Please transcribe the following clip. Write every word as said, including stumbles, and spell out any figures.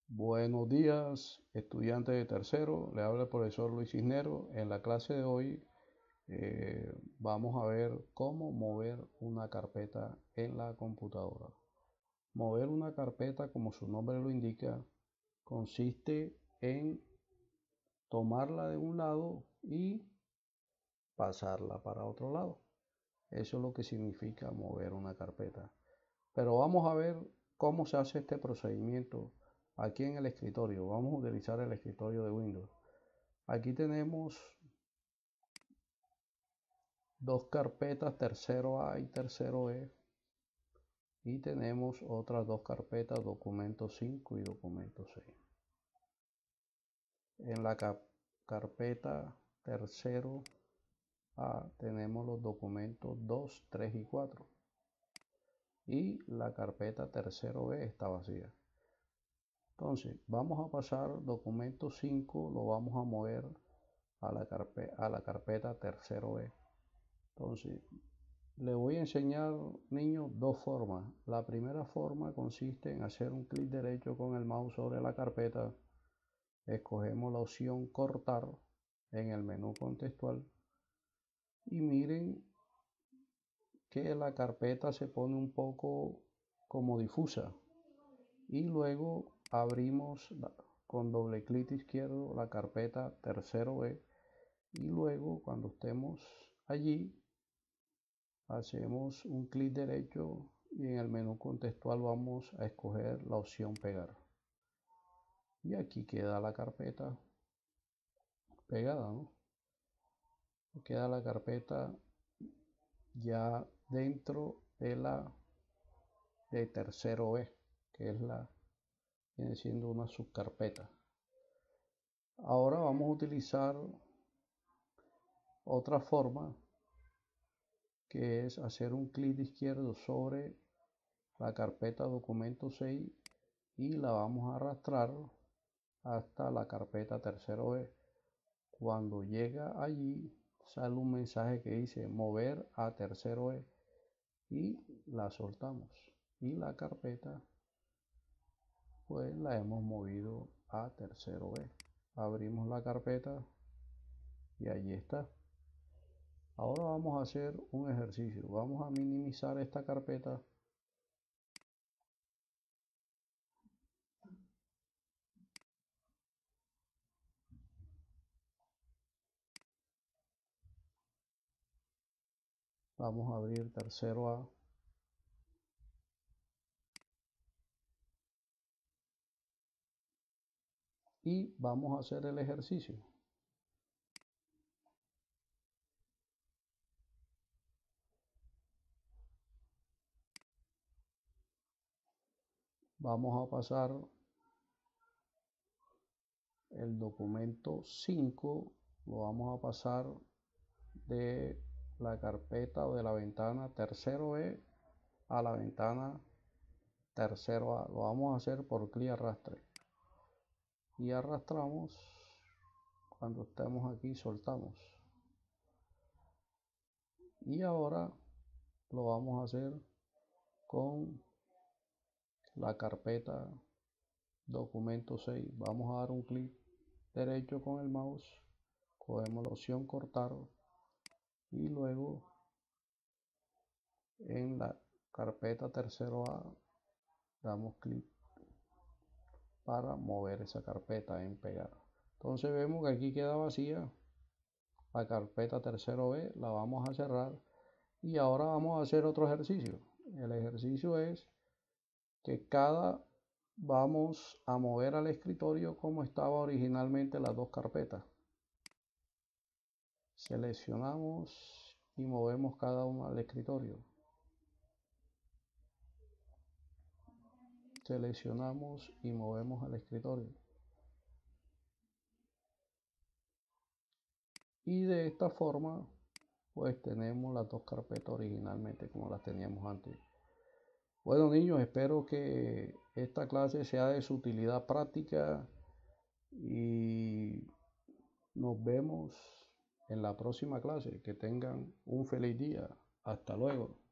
Buenos días, estudiantes de tercero. Le habla el profesor Luis Cisnero. En la clase de hoy eh, vamos a ver cómo mover una carpeta en la computadora. Mover una carpeta, como su nombre lo indica, consiste en tomarla de un lado y pasarla para otro lado. Eso es lo que significa mover una carpeta. Pero vamos a ver cómo se hace este procedimiento aquí en el escritorio. Vamos a utilizar el escritorio de Windows. Aquí tenemos dos carpetas, tercero A y tercero E. Y tenemos otras dos carpetas, documento cinco y documento seis. En la carpeta tercero A tenemos los documentos dos, tres y cuatro. Y la carpeta tercero B está vacía. Entonces vamos a pasar documento cinco, lo vamos a mover a la carpeta, a la carpeta tercero B. Entonces le voy a enseñar, niños, dos formas. La primera forma consiste en hacer un clic derecho con el mouse sobre la carpeta. Escogemos la opción cortar en el menú contextual y miren que la carpeta se pone un poco como difusa. Y luego abrimos con doble clic izquierdo la carpeta tercero B y luego cuando estemos allí hacemos un clic derecho y en el menú contextual vamos a escoger la opción pegar y aquí queda la carpeta pegada, ¿no? Queda la carpeta ya dentro de la de tercero B, que es la viene siendo una subcarpeta. Ahora vamos a utilizar otra forma, que es hacer un clic izquierdo sobre la carpeta documento seis y la vamos a arrastrar hasta la carpeta tercero B. Cuando llega allí sale un mensaje que dice mover a tercero B y la soltamos y la carpeta pues la hemos movido a tercero B. Abrimos la carpeta y allí está. Ahora vamos a hacer un ejercicio. Vamos a minimizar esta carpeta. Vamos a abrir tercero A. Y vamos a hacer el ejercicio. Vamos a pasar el documento cinco, lo vamos a pasar de la carpeta o de la ventana tercero B a la ventana tercero A. Lo vamos a hacer por clic arrastre. Y arrastramos. Cuando estemos aquí soltamos. Y ahora lo vamos a hacer con la carpeta documento seis. Vamos a dar un clic derecho con el mouse, cogemos la opción cortar y luego en la carpeta tercero A damos clic para mover esa carpeta en pegar. Entonces vemos que aquí queda vacía la carpeta tercero B, la vamos a cerrar y ahora vamos a hacer otro ejercicio. El ejercicio es que cada vamos a mover al escritorio como estaba originalmente las dos carpetas. Seleccionamos y movemos cada uno al escritorio. Seleccionamos y movemos al escritorio. Y de esta forma pues tenemos las dos carpetas originalmente como las teníamos antes. Bueno, niños, espero que esta clase sea de su utilidad práctica y nos vemos en la próxima clase. Que tengan un feliz día. Hasta luego.